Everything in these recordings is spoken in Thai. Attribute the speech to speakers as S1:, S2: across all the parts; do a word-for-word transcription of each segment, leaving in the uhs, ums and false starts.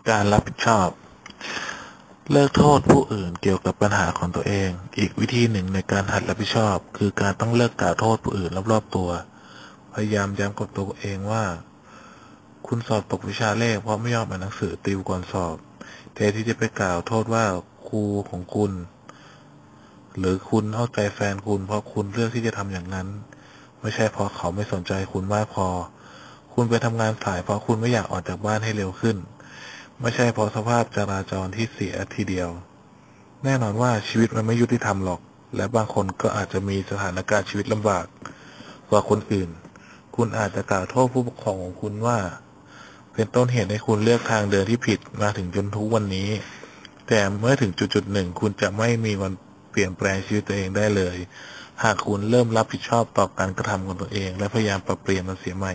S1: การรับผิดชอบเลิกโทษผู้อื่นเกี่ยวกับปัญหาของตัวเองอีกวิธีหนึ่งในการหัดรับผิดชอบคือการต้องเลิกกล่าวโทษผู้อื่นรอบๆตัวพยายามย้ำกับตัวเองว่าคุณสอบตกวิชาเลขเพราะไม่ยอมอ่านหนังสือติวก่อนสอบแทนที่จะไปกล่าวโทษว่าครูของคุณหรือคุณเอาใจแฟนคุณเพราะคุณเลือกที่จะทำอย่างนั้นไม่ใช่เพราะเขาไม่สนใจคุณมากพอคุณไปทำงานสายเพราะคุณไม่อยากออกจากบ้านให้เร็วขึ้นไม่ใช่เพราะสภาพจราจรที่เสียทีเดียวแน่นอนว่าชีวิตมันไม่ยุติธรรมหรอกและบางคนก็อาจจะมีสถานการณ์ชีวิตลำบากกว่าคนอื่นคุณอาจจะกล่าวโทษผู้ปกครองของคุณว่าเป็นต้นเหตุให้คุณเลือกทางเดินที่ผิดมาถึงจนทุกวันนี้แต่เมื่อถึงจุดๆหนึ่งคุณจะไม่มีวันเปลี่ยนแปลงชีวิตตัวเองได้เลยหากคุณเริ่มรับผิดชอบต่อการกระทำของตัวเองและพยายามปรับเปลี่ยนมันเสียใหม่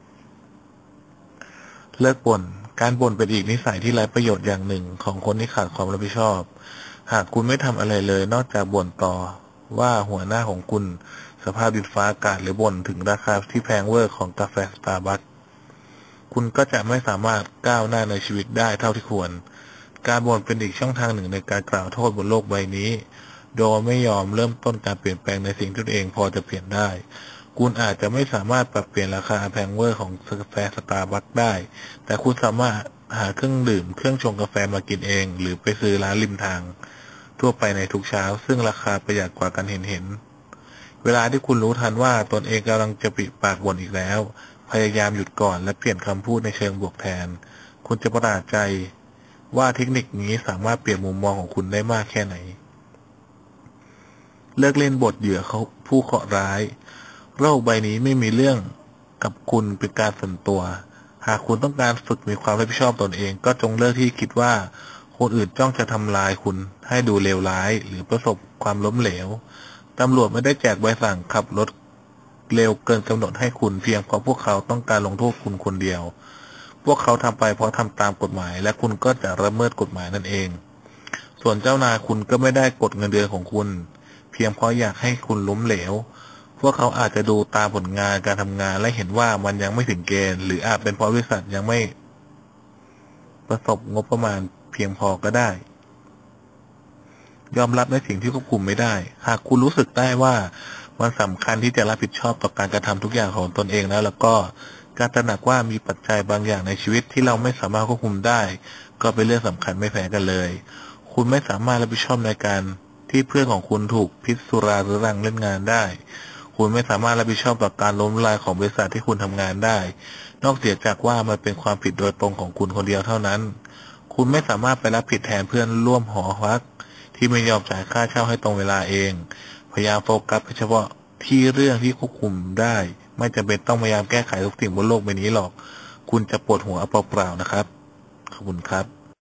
S1: เลิกบ่นการบ่นเป็นอีกนิสัยที่ไร้ประโยชน์อย่างหนึ่งของคนที่ขาดความรับผิดชอบหากคุณไม่ทำอะไรเลยนอกจากบ่นต่อว่าหัวหน้าของคุณสภาพดินฟ้าอากาศหรือบ่นถึงราคาที่แพงเวอร์ของกาแฟสตาร์บัคคุณก็จะไม่สามารถก้าวหน้าในชีวิตได้เท่าที่ควรการบ่นเป็นอีกช่องทางหนึ่งในการกล่าวโทษบนโลกใบนี้โดยไม่ยอมเริ่มต้นการเปลี่ยนแปลงในสิ่งที่ตัวเองพอจะเปลี่ยนได้คุณอาจจะไม่สามารถปรับเปลี่ยนราคาแพงเวอร์ของกาแฟสตาร์บัคได้แต่คุณสามารถหาเครื่องดื่มเครื่องชงกาแฟมากินเองหรือไปซื้อร้านริมทางทั่วไปในทุกเช้าซึ่งราคาประหยัดกว่ากันเห็นเห็นเวลาที่คุณรู้ทันว่าตนเองกำลังจะปิดปากบ่นอีกแล้วพยายามหยุดก่อนและเปลี่ยนคำพูดในเชิงบวกแทนคุณจะประหลาดใจว่าเทคนิคนี้สามารถเปลี่ยนมุมมองของคุณได้มากแค่ไหนเลิกเล่นบทเหยื่อเขาผู้เคราะห์ร้ายโลกใบนี้ไม่มีเรื่องกับคุณเป็นการส่วนตัวหากคุณต้องการฝึกมีความรับผิดชอบตนเองก็จงเลิกที่คิดว่าคนอื่นจ้องจะทำลายคุณให้ดูเลวร้ายหรือประสบความล้มเหลวตำรวจไม่ได้แจกใบสั่งขับรถเร็วเกินกำหนดให้คุณเพียงเพราะพวกเขาต้องการลงโทษคุณคนเดียวพวกเขาทำไปเพราะทำตามกฎหมายและคุณก็จะละเมิดกฎหมายนั่นเองส่วนเจ้านายคุณก็ไม่ได้กดเงินเดือนของคุณเพียงเพราะอยากให้คุณล้มเหลวพวกเขาอาจจะดูตามผลงานการทำงานและเห็นว่ามันยังไม่ถึงเกณฑ์หรืออาจเป็นเพราะบริษัทยังไม่ประสบงบประมาณเพียงพอก็ได้ยอมรับในสิ่งที่ควบคุมไม่ได้หากคุณรู้สึกได้ว่ามันสำคัญที่จะรับผิดชอบต่อการกระทำทุกอย่างของตนเองแล้วแล้วก็การตระหนักว่ามีปัจจัยบางอย่างในชีวิตที่เราไม่สามารถควบคุมได้ก็เป็นเรื่องสำคัญไม่แพ้กันเลยคุณไม่สามารถรับผิดชอบในการที่เพื่อนของคุณถูกพิษสุราหรือรังเล่นงานได้คุณไม่สามารถรับผิดชอบต่อการล้มละลายของบริษัทที่คุณทำงานได้นอกเสียจากว่ามันเป็นความผิดโดยตรงของคุณคนเดียวเท่านั้นคุณไม่สามารถไปรับผิดแทนเพื่อนร่วมหอพักที่ไม่ยอมจ่ายค่าเช่าให้ตรงเวลาเองพยายามโฟกัสเฉพาะที่เรื่องที่ควบคุมได้ไม่จำเป็นต้องพยายามแก้ไขทุกสิ่งบนโลกใบนี้หรอกคุณจะปวดหัวเอาเปล่าๆนะครับขอบคุณครับ